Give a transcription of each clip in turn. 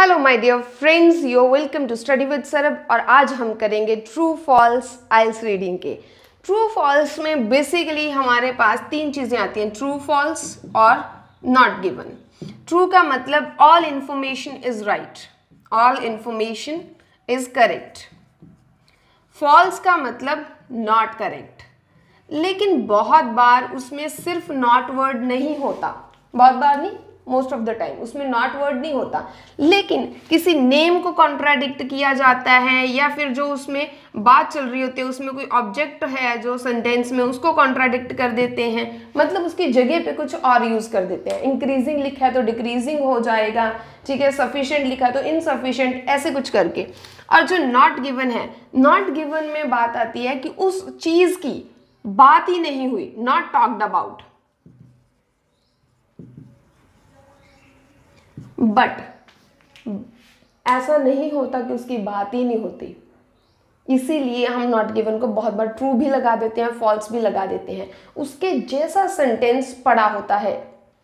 Hello my dear friends, you welcome to study with Sarab. और आज हम करेंगे ट्रू फॉल्स आइल्स रीडिंग के। ट्रू फॉल्स में बेसिकली हमारे पास तीन चीज़ें आती हैं, ट्रू फॉल्स और नॉट गिवन। ट्रू का मतलब all information is right, all information is correct. False का मतलब नॉट करेक्ट। लेकिन बहुत बार उसमें सिर्फ नॉट वर्ड नहीं होता, बहुत बार नहीं, मोस्ट ऑफ द टाइम उसमें नॉट वर्ड नहीं होता, लेकिन किसी नेम को कॉन्ट्राडिक्ट किया जाता है या फिर जो उसमें बात चल रही होती है उसमें कोई ऑब्जेक्ट है जो सेंटेंस में उसको कॉन्ट्राडिक्ट कर देते हैं, मतलब उसकी जगह पे कुछ और यूज कर देते हैं। इंक्रीजिंग लिखा है तो डिक्रीजिंग हो जाएगा, ठीक है। सफिशिएंट लिखा है तो इनसफिशिएंट, ऐसे कुछ करके। और जो नॉट गिवन है, नॉट गिवन में बात आती है कि उस चीज की बात ही नहीं हुई, नॉट टॉक्ड अबाउट। बट ऐसा नहीं होता कि उसकी बात ही नहीं होती, इसीलिए हम नॉट गिवन को बहुत बार ट्रू भी लगा देते हैं, फॉल्स भी लगा देते हैं। उसके जैसा सेंटेंस पड़ा होता है,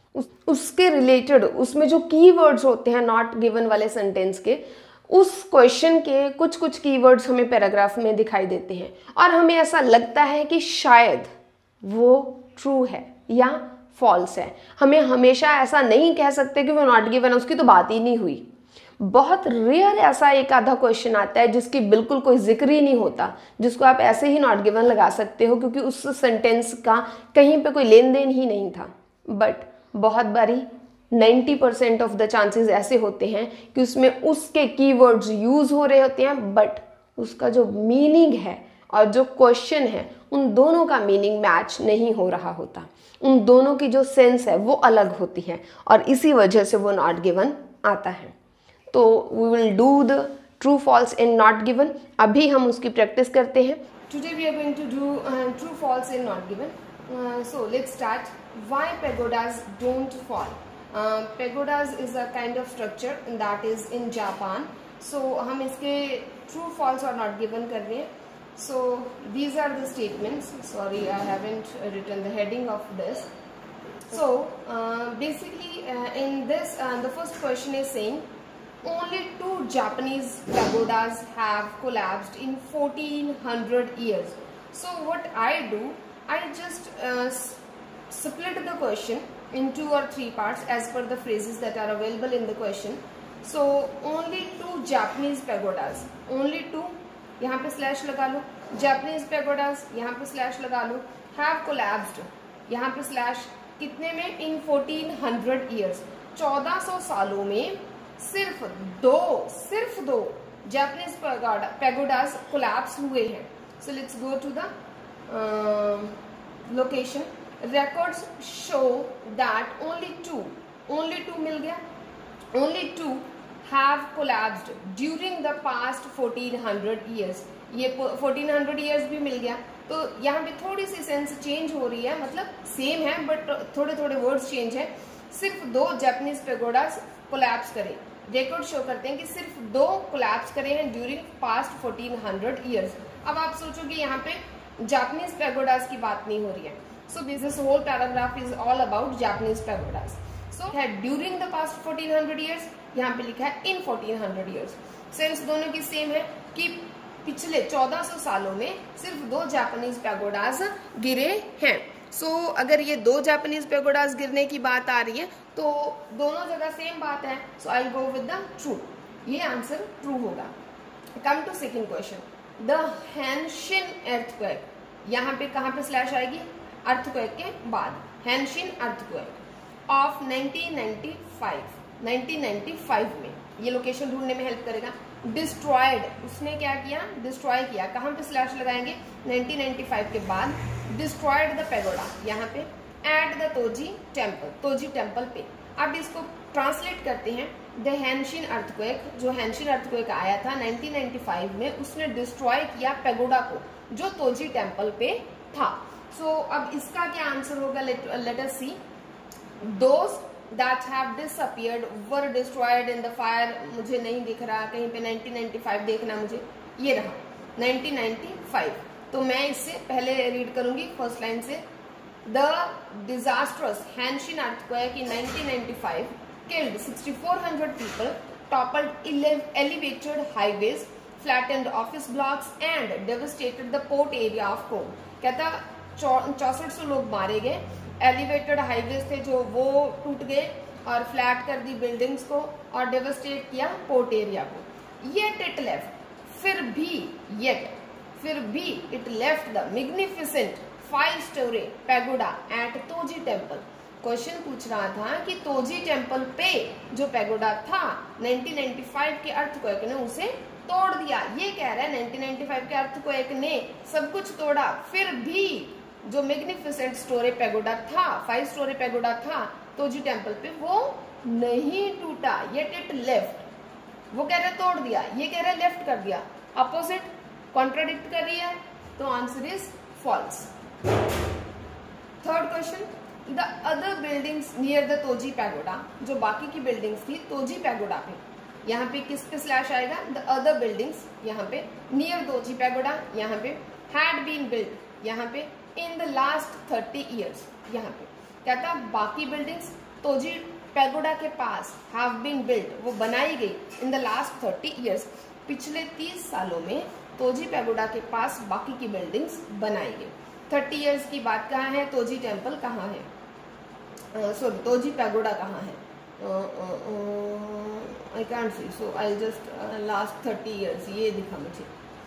उसके रिलेटेड उसमें जो कीवर्ड्स होते हैं नॉट गिवन वाले सेंटेंस के, उस क्वेश्चन के कुछ कुछ कीवर्ड्स हमें पैराग्राफ में दिखाई देते हैं और हमें ऐसा लगता है कि शायद वो ट्रू है या फॉल्स है। हमें हमेशा ऐसा नहीं कह सकते कि वो नॉट गिवन है, उसकी तो बात ही नहीं हुई। बहुत रेयर ऐसा एक आधा क्वेश्चन आता है जिसकी बिल्कुल कोई जिक्र ही नहीं होता, जिसको आप ऐसे ही नॉट गिवन लगा सकते हो क्योंकि उस सेंटेंस का कहीं पे कोई लेन देन ही नहीं था। बट बहुत बारी 90% ऑफ द चांसेस ऐसे होते हैं कि उसमें उसके कीवर्ड्स यूज हो रहे होते हैं, बट उसका जो मीनिंग है और जो क्वेश्चन है उन दोनों का मीनिंग मैच नहीं हो रहा होता, उन दोनों की जो सेंस है वो अलग होती है और इसी वजह से वो नॉट गिवन आता है। तो we will do the true false in not given. अभी हम उसकी प्रैक्टिस करते हैं। Today we are going to do true false in not given. So let's start. Why pagodas don't fall? Pagodas is a kind of structure that is in Japan. So हम इसके true false और not given कर रहे हैं। So these are the statements. Sorry, I haven't written the heading of this. So basically in this the first question is saying only 2 Japanese pagodas have collapsed in 1400 years. So what I do, I just split the question in 2 or 3 parts as per the phrases that are available in the question. So only 2 Japanese pagodas, only 2, यहाँ पे slash लगा लो, Japanese पेगोडास यहाँ पे slash लगा लो, have collapsed यहाँ पे slash, कितने में? इन 1400 ईयर्स, 1400 सालों में सिर्फ दो जापानीज पेगोडास कोलैप्स हुए हैं। So let's go to the location. Records show that only two मिल गया, only 2 have collapsed during the past 1400 years। ये 1400 years भी मिल गया, तो यहाँ पे थोड़ी सी सेंस चेंज हो रही है, मतलब सेम है बट थोड़े थोड़े वर्ड्स चेंज है। सिर्फ 2 जापानीज पेगोडास कोलैप्स करे, रिकॉर्ड शो करते हैं कि सिर्फ 2 कोलैप्स करे हैं ड्यूरिंग पास्ट 1400 years। अब आप सोचो कि यहाँ पे जापानीज पेगोडास की बात नहीं हो रही है। So this whole paragraph is all about Japanese pagodas. So है ड्यूरिंग द पास्ट 1400 years, यहाँ पे लिखा है इन 1400 years। सेंस दोनों की सेम है कि पिछले 1400 सालों में सिर्फ 2 जापानीज पेगोडास गिरे हैं। सो अगर ये 2 जापानीज पेगोडास गिरने की बात आ रही है तो दोनों जगह सेम बात है। So I go with the true, ये आंसर ट्रू होगा। Come to second question. The Hanshin earthquake, यहाँ पे कहाँ पे स्लैश आएगी? अर्थक्वेक के बाद, हैनशिन अर्थक्वेक ऑफ 1995 में, ये लोकेशन ढूंढने में हेल्प करेगा। डिस्ट्रॉयड, उसने क्या किया? डिस्ट्रॉय किया। कहाँ पे स्लैश लगाएंगे? 1995 के बाद। डिस्ट्रॉयड द पेगोडा यहाँ पे, एट द तोजी टेम्पल पे। अब इसको ट्रांसलेट करते हैं। द हैनशिन अर्थक्वेक, जो हैनशिन अर्थक्वेक आया था 1995 में, उसने डिस्ट्रॉय किया पेगोडा को जो तोजी टेम्पल पे था। सो अब इसका क्या आंसर होगा? Let us see. Those that have disappeared were destroyed in the fire। मुझे नहीं दिख रहा, कहीं पे 1995 देखना मुझे, ये रहा 1995। तो मैं इससे पहले रीड करूंगी फर्स्ट लाइन से। The disastrous Hanshin earthquake in 1995 killed 6400 people toppled elevated highways, flattened office blocks and devastated the port area of Cone. कहता 6400 लोग मारे गए, एलिवेटेड हाईवेज थे जो वो टूट गए और फ्लैट कर दी बिल्डिंग्स को और डेवस्टेट किया पोर्ट एरिया को। येट इट लेफ्ट, फिर भी it left the magnificent 5-story pagoda at Toji temple. Question पूछ रहा था कि तोजी टेम्पल पे जो पैगोडा था 1995 के अर्थक्वेक ने उसे तोड़ दिया। ये कह रहा है 1995 के अर्थक्वेक ने सब कुछ तोड़ा, फिर भी जो मैग्निफिसेंट स्टोरी पैगोडा था, 5-story पैगोडा था तोजी टेम्पल पे, वो नहीं टूटा। येट इट लेफ्ट, वो कह रहे तोड़ दिया, ये कह रहे लेफ्ट कर दिया, अपोजिट कॉन्ट्राडिक्ट कर रही है, तो answer is false. Third question, the other buildings near the Toji pagoda, जो बाकी की बिल्डिंग्स थी तोजी पैगोडा पे, यहाँ पे किस पे स्लैश आएगा, द अदर बिल्डिंग्स, यहाँ पे नियर तोजी पैगोडा, यहाँ पे हैड बीन बिल्ड, यहाँ पे इन द लास्ट 30 years, यहाँ पे कहता बाकी बिल्डिंग्स तोजी पैगोडा के पास हैव बीन बिल्ड, वो बनाई गई इन द लास्ट 30 years, पिछले 30 सालों में तोजी पैगोडा के पास बाकी की बिल्डिंग्स बनाई गई। 30 years की बात कहाँ है, तोजी टेम्पल कहाँ है, सॉरी तोजी पैगोडा कहाँ है, I can't see, so I just last 30 years ये दिखा मुझे।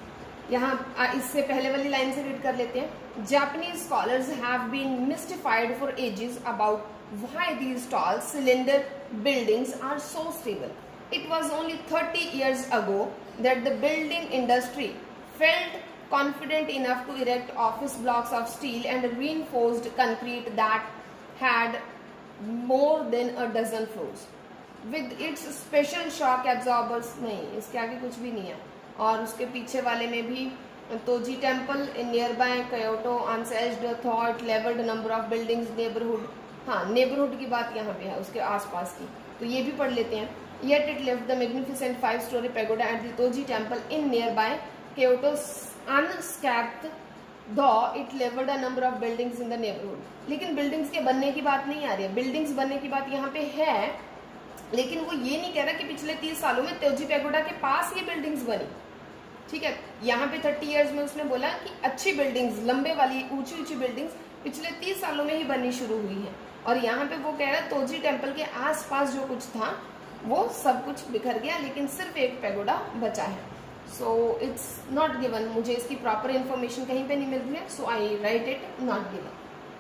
यहाँ इससे पहले वाली लाइन से रीड कर लेते हैं। Japanese scholars have been mystified for ages about why these tall cylinder buildings are so stable. It was only 30 years ago that the building industry felt confident enough to erect office blocks of steel and reinforced concrete that had more than a dozen floors. With its special shock absorbers, नहीं इसके आगे कुछ भी नहीं है, और उसके पीछे वाले में भी Toji temple in nearby Kyoto unscathed thought levelled number of buildings neighbourhood, हाँ नेबरहुड की बात यहाँ पे है उसके आसपास की, तो ये भी पढ़ लेते हैं। Yet it left the magnificent 5-story pagoda at the Toji temple in nearby Kyoto unscathed, though it leveled a number of buildings in the neighborhood. लेकिन बिल्डिंग्स के बनने की बात नहीं आ रही है, बिल्डिंग्स बनने की बात यहाँ पे है, लेकिन वो ये नहीं कह रहा कि पिछले 30 सालों में तोजी पैगोडा के पास ये बिल्डिंग्स बनी। ठीक है, यहाँ पे 30 years में उसने बोला कि अच्छी बिल्डिंग्स, लंबे वाली ऊंची ऊंची बिल्डिंग्स पिछले 30 सालों में ही बननी शुरू हुई है, और यहाँ पे वो कह रहा है तोजी टेम्पल के आसपास जो कुछ था वो सब कुछ बिखर गया, लेकिन सिर्फ एक पैगोडा बचा है। सो इट्स नॉट गिवन, मुझे इसकी प्रॉपर इंफॉर्मेशन कहीं पे नहीं मिल रही है, so I write it not given.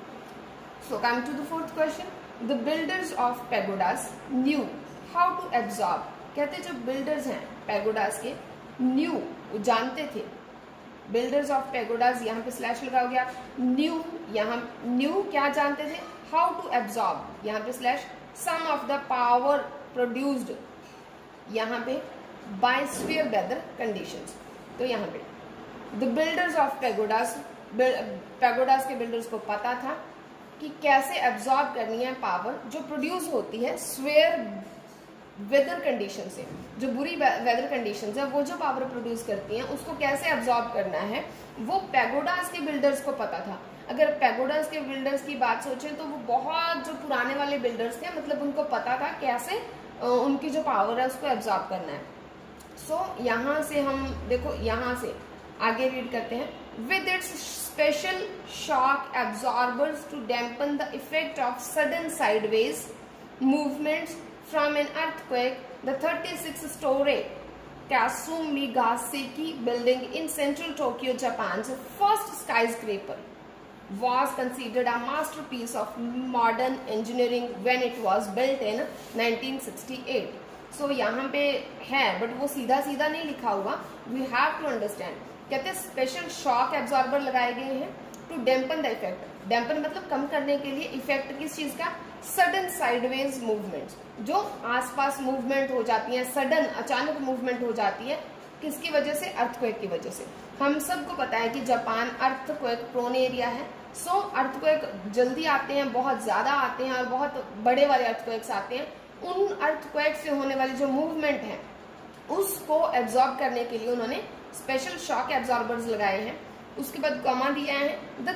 So come to the fourth question, the builders of pagodas knew how to absorb. कहते जो बिल्डर्स हैं पैगोडास के, न्यू वो जानते थे, बिल्डर्स ऑफ पैगोडास, यहाँ पे स्लैश लगा हो गया, न्यू, यहाँ न्यू क्या जानते थे, हाउ टू एब्जॉर्ब, यहाँ पे slash some of the power produced, यहाँ पे बाय स्फीयर वेदर कंडीशंस, तो यहाँ पे the builders of pagodas, pagodas के बिल्डर्स को पता था कि कैसे एब्जॉर्ब करनी है पावर जो प्रोड्यूस होती है स्फीयर वेदर कंडीशन से, जो बुरी वेदर कंडीशंस है वो जो पावर प्रोड्यूस करती हैं उसको कैसे एब्जॉर्ब करना है, वो पैगोडास के बिल्डर्स को पता था। अगर पैगोडास के बिल्डर्स की बात सोचें तो वो बहुत जो पुराने वाले बिल्डर्स थे, मतलब उनको पता था कैसे उनकी जो पावर है उसको एब्जॉर्ब करना है। सो यहाँ से हम देखो, यहाँ से आगे रीड करते हैं, with its special shock absorbers to dampen the effect of sudden sideways movements from an earthquake, the 36-story Kasumigaseki building in central Tokyo, Japan's first skyscraper was considered a masterpiece of modern engineering when it was built in 1968. So यहाँ पे है but वो सीधा सीधा नहीं लिखा हुआ, we have to understand। कहते हैं स्पेशल शॉक एब्जॉर्बर लगाए गए हैं to dampen the effect, dampen मतलब कम करने के लिए, इफेक्ट किस चीज का, सडन साइडवेज मूवमेंट्स, जो आसपास मूवमेंट हो जाती है, सडन अचानक मूवमेंट हो जाती है, किसकी वजह से, अर्थक्वेक की वजह से। हम सबको पता है कि जापान अर्थक्वेक प्रोन एरिया है, सो अर्थक्वेक जल्दी आते हैं, बहुत ज्यादा आते हैं और बहुत बड़े वाले अर्थक्वेक्स आते हैं। उन अर्थक्वेक से होने वाली जो मूवमेंट है उसको एब्जॉर्ब करने के लिए उन्होंने स्पेशल शॉक एब्जॉर्बर्स लगाए हैं उसके बाद कॉमा दिया है। द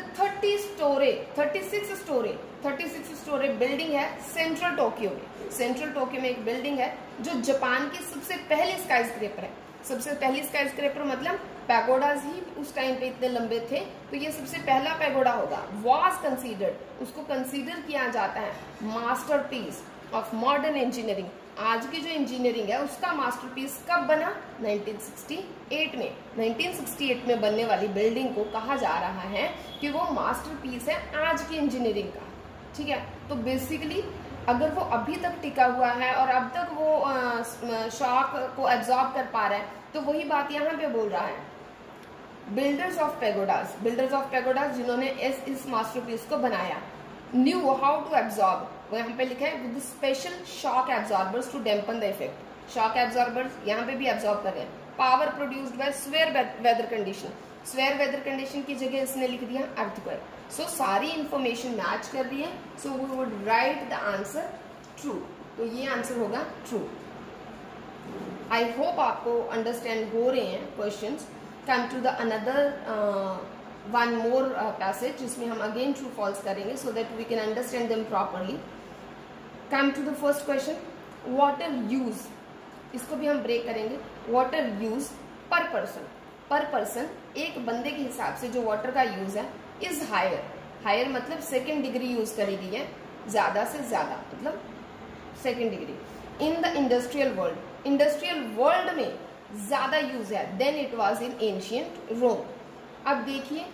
36 स्टोरी बिल्डिंग है सेंट्रल टोक्यो में। सेंट्रल टोक्यो में एक बिल्डिंग है जो जापान की सबसे पहली स्काईस्क्रेपर है। सबसे पहली स्काईस्क्रेपर मतलब पैगोडाज ही उस टाइम पे इतने लंबे थे, तो ये सबसे पहला पैगोडा होगा। वॉज कंसीडर्ड, उसको कंसीडर किया जाता है मास्टरपीस ऑफ मॉडर्न इंजीनियरिंग। आज की जो इंजीनियरिंग है उसका मास्टरपीस कब बना? 1968 में। 1968 में बनने वाली बिल्डिंग को कहा जा रहा है कि वो मास्टरपीस है आज की इंजीनियरिंग का। ठीक है, तो बेसिकली अगर वो अभी तक टिका हुआ है और अब तक वो शॉक को एब्जॉर्ब कर पा रहा है, तो वही बात यहाँ पे बोल रहा है। बिल्डर्स ऑफ पैगोडाज जिन्होंने इस मास्टरपीस को बनाया, न्यू हाउ टू एब्जॉर्ब, वो यहाँ पे लिखा है with special shock absorbers to dampen the effect. Shock absorbers यहाँ पे भी एब्जॉर्ब कर रहे हैं। Power produced by severe weather condition, severe weather condition की जगह इसने लिख दिया अर्थक्वेक। सो सारी इंफॉर्मेशन मैच कर रही है, so we would write the answer true. तो ये आंसर होगा ट्रू। आई होप आपको अंडरस्टैंड हो रहे हैं questions. Come to the another one more passage जिसमें हम अगेन ट्रू फॉल्स करेंगे so that we can understand them properly. Come to the first question, water use, इसको भी हम ब्रेक करेंगे। वाटर यूज पर पर्सन एक बंदे के हिसाब से जो वाटर का यूज है इज हायर मतलब सेकेंड डिग्री यूज करी गई है, ज्यादा से ज्यादा मतलब second degree. In the industrial world में ज्यादा यूज है than it was in ancient Rome. अब देखिए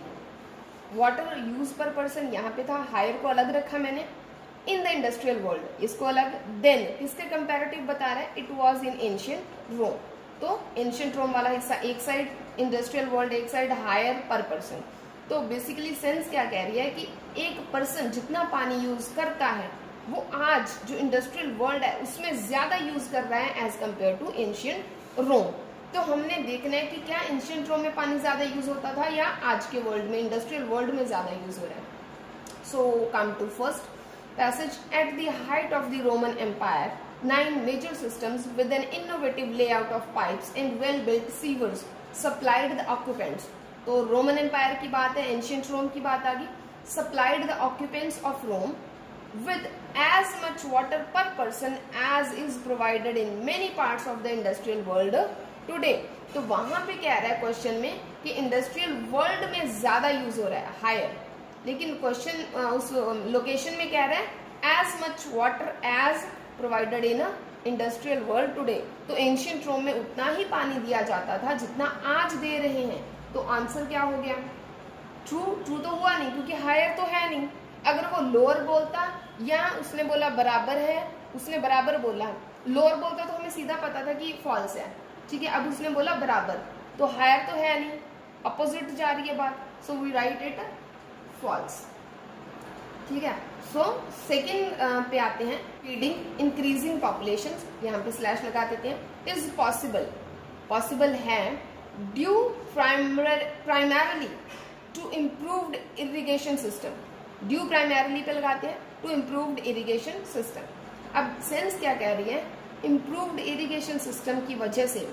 वाटर यूज पर पर्सन यहाँ पे था, हायर को अलग रखा मैंने, इन द इंडस्ट्रियल वर्ल्ड इसको अलग, देन किसके कंपैरेटिव बता रहा है? It was in ancient Rome. तो एंशिएंट रोम वाला हिस्सा एक साइड, इंडस्ट्रियल वर्ल्ड एक साइड, हायर पर पर्सन। तो बेसिकली सेंस क्या कह रही है कि एक पर्सन जितना पानी यूज करता है वो आज जो इंडस्ट्रियल वर्ल्ड है उसमें ज्यादा यूज कर रहा है as compare to ancient Rome. तो हमने देखना है कि क्या एंशिएंट रोम में पानी ज्यादा यूज होता था या आज के वर्ल्ड में इंडस्ट्रियल वर्ल्ड में ज्यादा यूज हो रहा है। So come to first passage, at the height of the Roman empire 9 major systems with an innovative layout of pipes and well-built sewers supplied the occupants। तो रोमन एम्पायर की बात है, ancient रोम की बात आ गई। supplied the occupants of Rome with as much water per person as is provided in many parts of the industrial world today। तो वहां पे कह रहा है क्वेश्चन में कि इंडस्ट्रियल वर्ल्ड में ज्यादा यूज हो रहा है हायर, लेकिन क्वेश्चन उस लोकेशन में कह रहा है as much water as provided in industrial world today. तो एंशिएंट रोम में उतना ही पानी दिया जाता था जितना आज दे रहे हैं। तो आंसर क्या हो गया? ट्रू तो हुआ नहीं क्योंकि हायर तो है नहीं। अगर वो लोअर बोलता या उसने बोला बराबर है, उसने बराबर बोला, लोअर बोलता तो हमें सीधा पता था कि फॉल्स है। ठीक है, अब उसने बोला बराबर, तो हायर तो है नहीं, अपोजिट जा रही है बात, so we write it false. ठीक है, सो सेकेंड पे आते हैं, फीडिंग इंक्रीजिंग पॉपुलेशन, यहाँ पे स्लैश लगा देते हैं। इज पॉसिबल है due primarily to improved irrigation system. Due primarily पे लगाते हैं टू इम्प्रूव्ड इरिगेशन सिस्टम। अब सेंस क्या कह रही है? इम्प्रूव्ड इरिगेशन सिस्टम की वजह से,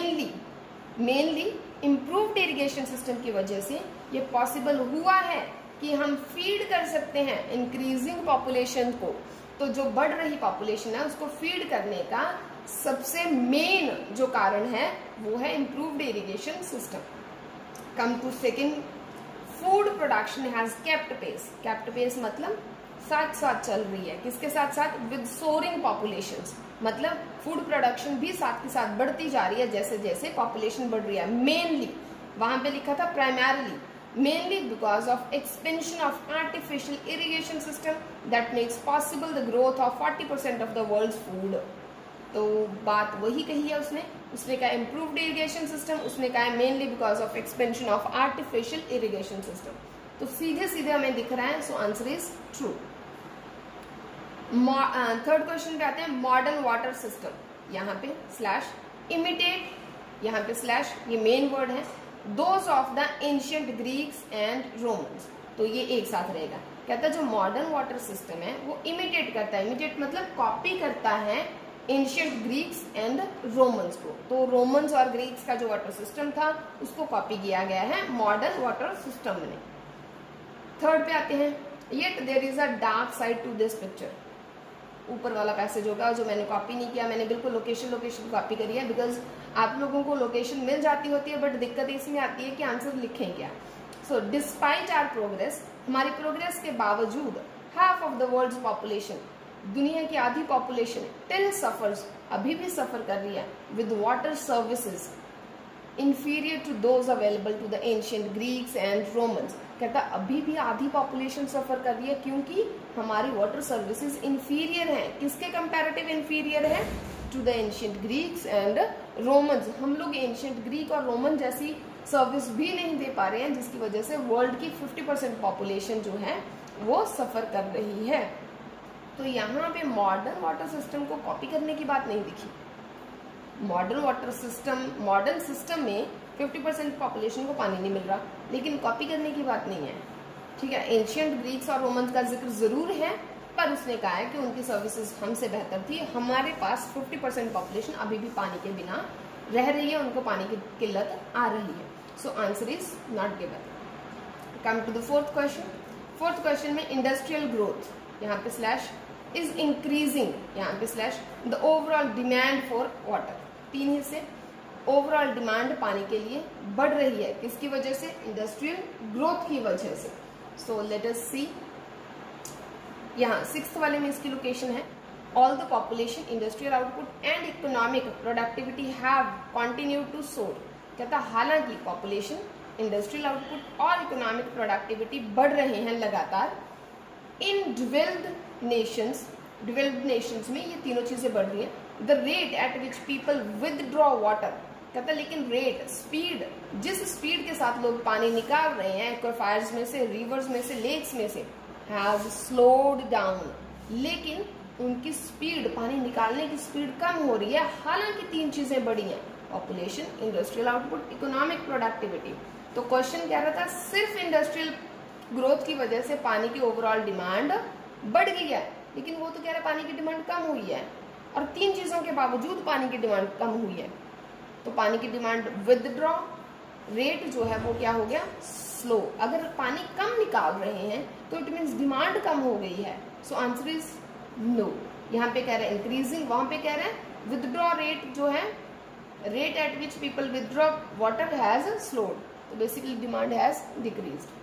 मेनली इम्प्रूव्ड इरिगेशन सिस्टम की वजह से ये पॉसिबल हुआ है कि हम फीड कर सकते हैं इंक्रीजिंग पॉपुलेशन को। तो जो बढ़ रही पॉपुलेशन है उसको फीड करने का सबसे मेन जो कारण है वो है improved irrigation system. Come to second, food production has kept pace मतलब साथ साथ चल रही है, किसके साथ साथ? विद सोरिंग पॉपुलेशंस, मतलब फूड प्रोडक्शन भी साथ के साथ बढ़ती जा रही है जैसे जैसे पॉपुलेशन बढ़ रही है। मेनली वहां पे लिखा था primarily, mainly because of expansion of artificial irrigation system that makes possible the growth of 40% of the world's food। तो बात वही कही है उसने कहा improved irrigation system, उसने कहा mainly because of expansion of artificial irrigation system। तो सीधे सीधे हमें दिख रहा है, so answer is true. Third question पे आते हैं, मॉडर्न वाटर सिस्टम, यहाँ पे स्लैश, इमिटेट, यहाँ पे स्लैश, ये मेन वर्ड है, those of the ancient Greeks and Romans. तो ये एक साथ रहेगा। कहता है जो मॉडर्न वाटर सिस्टम है वो इमिटेट करता है, इमिटेट मतलब कॉपी करता है एंशियंट ग्रीक्स एंड रोमन्स को। तो रोमन्स और ग्रीक्स का जो वाटर सिस्टम था उसको कॉपी किया गया है मॉडर्न वाटर सिस्टम में। थर्ड पे आते हैं, yet there is a dark side to this picture. ऊपर वाला पैसेज होगा जो मैंने कॉपी नहीं किया, मैंने बिल्कुल लोकेशन कॉपी करी है, बिकॉज आप लोगों को लोकेशन मिल जाती होती है, बट दिक्कत इसमें आती है कि आंसर लिखें क्या। सो डिस्पाइट आवर प्रोग्रेस, हमारी प्रोग्रेस के बावजूद, half of the world's population, दुनिया की आधी पॉपुलेशन टिल सफर्स, अभी भी सफर कर रही है, with water services inferior to those available to the ancient Greeks and Romans। कहता अभी भी आधी पॉपुलेशन सफर कर रही है क्योंकि हमारी वाटर सर्विसेज इंफीरियर हैं। किसके कंपैरेटिव इंफीरियर है? To the ancient Greeks and Romans. हम लोग एंशियंट ग्रीक और रोमन जैसी सर्विस भी नहीं दे पा रहे हैं, जिसकी वजह से वर्ल्ड की 50% पॉपुलेशन जो है वो सफर कर रही है। तो यहाँ पे मॉडर्न वाटर सिस्टम को कॉपी करने की बात नहीं दिखी। मॉडर्न सिस्टम में 50% पॉपुलेशन को पानी नहीं मिल रहा, लेकिन कॉपी करने की बात नहीं है। ठीक है, एंशियंट ग्रीक्स और रोमन्स का जिक्र जरूर है, पर उसने कहा है कि उनकी सर्विसेज हमसे बेहतर थी। हमारे पास 50% पॉपुलेशन अभी भी पानी के बिना रह रही है, उनको पानी की किल्लत आ रही है। So answer is not given. Come to the fourth question. Fourth question में इंडस्ट्रियल ग्रोथ, यहाँ पे स्लैश, इज इंक्रीजिंग, यहाँ पे slash, the overall demand for water. 3 हिस्से। ओवरऑल डिमांड पानी के लिए बढ़ रही है, किसकी वजह से? इंडस्ट्रियल ग्रोथ की वजह से। सो लेट अस सी, यहाँ 6th वाले में इसकी लोकेशन है, all the population, industrial output and economic productivity have continued to soar. कहता हालांकि पॉपुलेशन, इंडस्ट्रियल आउटपुट और इकोनॉमिक प्रोडक्टिविटी बढ़ रहे हैं लगातार इन डेवलप्ड नेशंस में ये तीनों चीजें बढ़ रही है। The rate at which people withdraw water, कहता लेकिन रेट, स्पीड, जिस स्पीड के साथ लोग पानी निकाल रहे हैं एक्वाफायर्स में से, रिवर्स में से, लेक्स में से, हैव स्लोड डाउन, लेकिन उनकी स्पीड, पानी निकालने की स्पीड कम हो रही है। हालांकि 3 चीजें बढ़ी हैं, population, industrial output, economic productivity. तो क्वेश्चन कह रहा था सिर्फ इंडस्ट्रियल ग्रोथ की वजह से पानी की ओवरऑल डिमांड बढ़ गई है, लेकिन वो तो कह रहा है पानी की डिमांड कम हुई है, और 3 चीजों के बावजूद पानी की डिमांड कम हुई है। तो पानी की डिमांड विदड्रॉ, रेट जो है वो क्या हो गया? स्लो। अगर पानी कम निकाल रहे हैं तो इट मीन्स डिमांड कम हो गई है। So answer is no. यहाँ पे कह रहे हैं इंक्रीजिंग, वहां पे कह रहे हैं विदड्रॉ रेट जो है, rate at which people withdraw water has slowed, तो बेसिकली डिमांड हैज डिक्रीज्ड।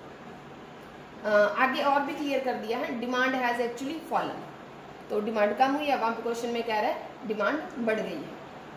आगे और भी क्लियर कर दिया है, डिमांड हैज एक्चुअली फॉलन, तो डिमांड कम हुई है, वहां पे क्वेश्चन में कह रहा है डिमांड बढ़ गई है।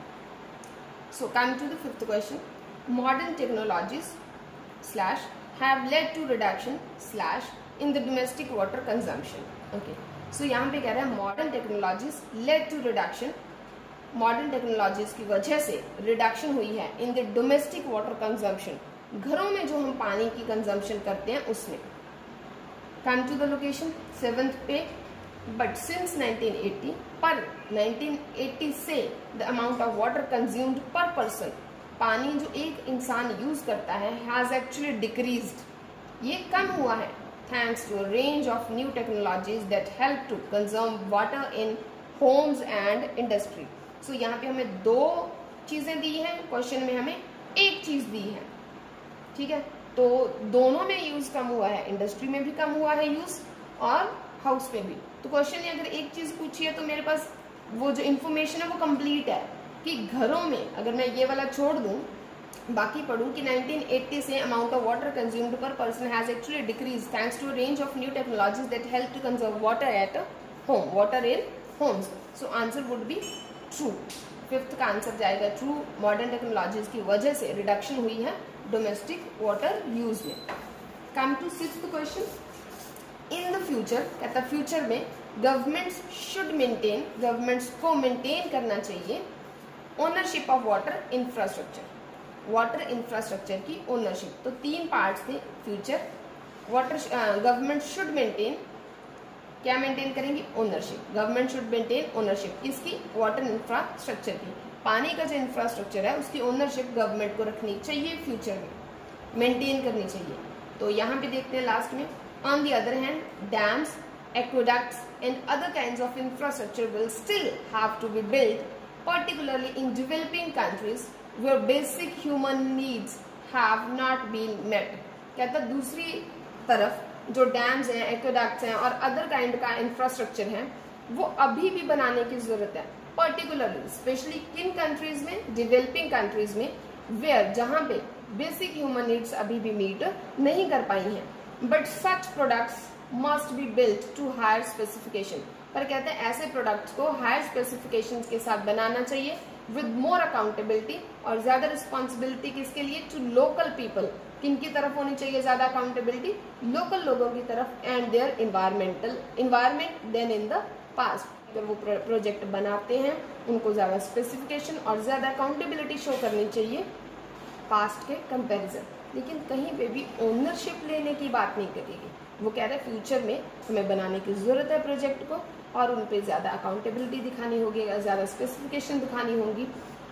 So come to the 5th question. Modern technologies slash have led to reduction slash in the domestic water consumption. Okay, so यहाँ पे कह रहा है modern technologies led to reduction, modern technologies की वजह से रिडक्शन हुई है in the domestic water consumption, घरों में जो हम पानी की कंजम्पशन करते हैं उसमें। कम टू द लोकेशन 7th पे, बट सिंस 1980, पर 1980 से the amount of water consumed per person, पानी जो एक इंसान यूज करता है, हैज एक्चुअली डिक्रीज्ड, ये कम हुआ है, thanks to a range of new technologies that help to conserve water in homes and industry. So यहाँ पे हमें 2 चीजें दी हैं, क्वेश्चन में हमें 1 चीज दी है। ठीक है, तो दोनों में यूज कम हुआ है, इंडस्ट्री में भी कम हुआ है यूज और हाउस में भी। तो क्वेश्चन ने अगर 1 चीज पूछी है तो मेरे पास वो जो इन्फॉर्मेशन है वो कंप्लीट है कि घरों में, अगर मैं ये वाला छोड़ दूं, बाकी पढ़ूं कि 1980 से amount of water consumed per person has actually decrease thanks to range of new technologies that help to conserve water at home, water in homes. So answer would be true. 5th का answer जाएगा true. Modern technologies की वजह से reduction हुई है domestic water use में। Come to 6th question. In the future, कहता future में गवर्नमेंट्स शुड मेंटेन, गवर्नमेंट्स को मेंटेन करना चाहिए ownership of water infrastructure, water infrastructure की ओनरशिप। तो 3 पार्ट्स थे future. Water government should maintain, क्या मेंटेन करेंगी? Ownership. Government should maintain ownership किसकी? वाटर इंफ्रास्ट्रक्चर की। पानी का जो इंफ्रास्ट्रक्चर है उसकी ओनरशिप गवर्नमेंट को रखनी चाहिए, फ्यूचर में मेंटेन करनी चाहिए। तो यहाँ पे देखते हैं लास्ट में, on the other hand dams, aqueducts and other kinds of infrastructure will still have to be built, particularly in developing countries where basic human needs have not been met. कहता है दूसरी तरफ जो डैम्स हैं, एक्वेडक्ट्स हैं और other kind का infrastructure है वो अभी भी बनाने की जरूरत है, पर्टिकुलरली स्पेशली किन कंट्रीज में, डेवलपिंग कंट्रीज में, वेयर जहां पे बेसिक ह्यूमन नीड्स अभी भी मीट नहीं कर पाई हैं. But such products must be built to higher specification. पर कहते हैं ऐसे प्रोडक्ट्स को हायर स्पेसिफिकेशन के साथ बनाना चाहिए विद मोर अकाउंटेबिलिटी, और ज्यादा रिस्पॉन्सिबिलिटी किसके लिए, टू लोकल पीपल. किन की तरफ होनी चाहिए ज्यादा अकाउंटेबिलिटी, लोकल लोगों की तरफ, and their environment than in the past. अगर वो प्रोजेक्ट बनाते हैं उनको ज्यादा स्पेसिफिकेशन और ज्यादा अकाउंटेबिलिटी शो करनी चाहिए पास्ट के कंपैरिजन. लेकिन कहीं पे भी ओनरशिप लेने की बात नहीं करेगी. वो कह रहे हैं फ्यूचर में हमें बनाने की जरूरत है प्रोजेक्ट को, और उन पे ज्यादा अकाउंटेबिलिटी दिखानी होगी, ज्यादा स्पेसिफिकेशन दिखानी होगी.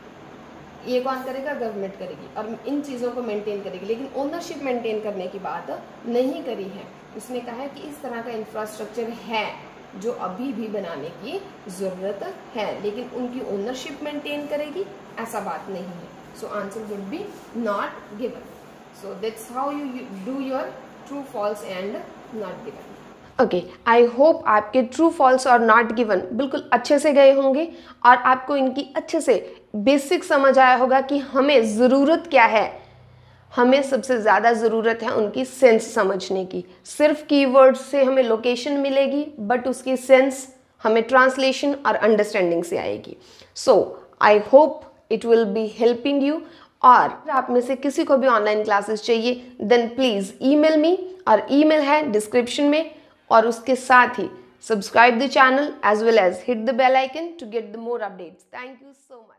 ये कौन करेगा, गवर्नमेंट करेगी, और इन चीज़ों को मेंटेन करेगी. लेकिन ओनरशिप मेंटेन करने की बात नहीं करी है. उसने कहा है कि इस तरह का इंफ्रास्ट्रक्चर है जो अभी भी बनाने की जरूरत है, लेकिन उनकी ओनरशिप मेंटेन करेगी ऐसा बात नहीं है. So answer would be not given. So that's how you do your true false and not given. Okay, I hope आपके ट्रू फॉल्स और नॉट गिवन बिल्कुल अच्छे से गए होंगे और आपको इनकी अच्छे से बेसिक समझ आया होगा कि हमें ज़रूरत क्या है. हमें सबसे ज़्यादा ज़रूरत है उनकी सेंस समझने की. सिर्फ कीवर्ड्स से हमें लोकेशन मिलेगी, बट उसकी सेंस हमें ट्रांसलेशन और अंडरस्टैंडिंग से आएगी. So I hope it will be helping you. और आप में से किसी को भी ऑनलाइन क्लासेस चाहिए देन प्लीज़ ईमेल मी, और ईमेल है डिस्क्रिप्शन में. और उसके साथ ही subscribe the channel as well as hit the bell icon to get the more updates. Thank you so much.